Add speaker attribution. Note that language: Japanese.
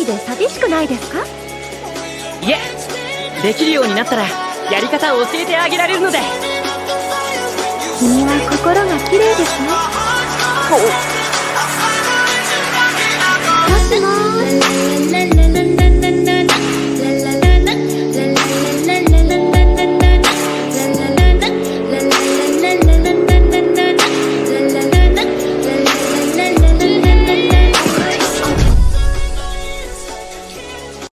Speaker 1: 人で寂しくないですか？
Speaker 2: いえ、できるようになったらやり方を教えてあげられるので。
Speaker 1: 君は心が綺麗ですね。もしも